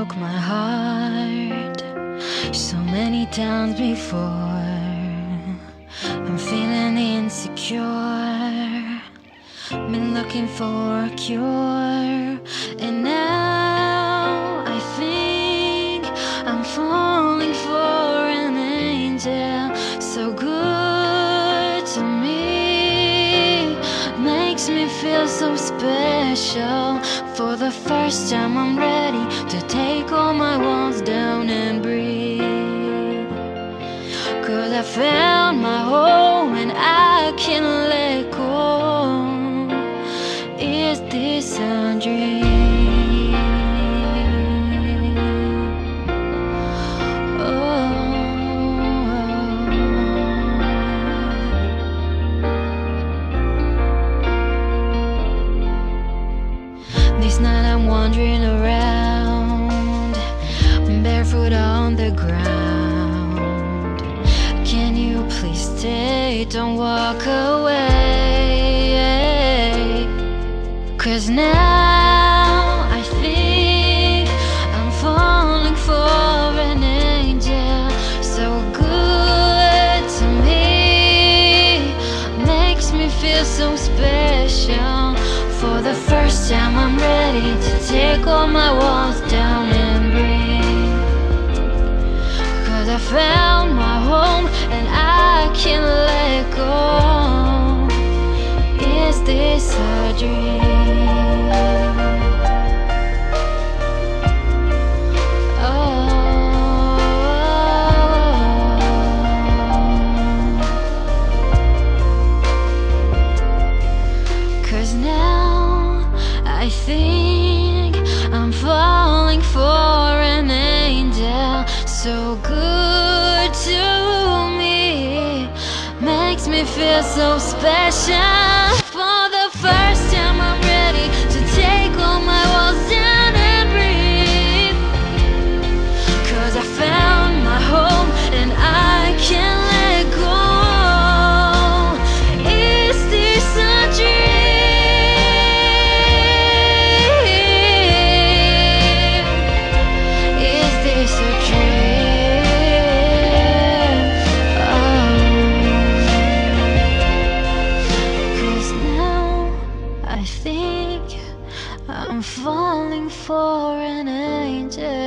broke my heart so many times before. I'm feeling insecure, been looking for a cure, and now I think I'm falling for an angel so good to me, makes me feel so special. For the first time I'm ready to take all my walls down and breathe, 'cause I found my home and I can't let go. Is this a dream? This night I'm wandering around, barefoot on the ground. Can you please stay, don't walk away? 'Cause now I think I'm falling for an angel so good to me, makes me feel so special. For the first time I'm ready to take all my walls down and breathe, 'cause I found my home and I can't let go. Is this a dream? I think I'm falling for an angel so good to me, makes me feel so special. For the first time I'm ready to take all my walls down and breathe, 'cause I found my home and I can't let go. Is this a dream? I'm falling for an angel.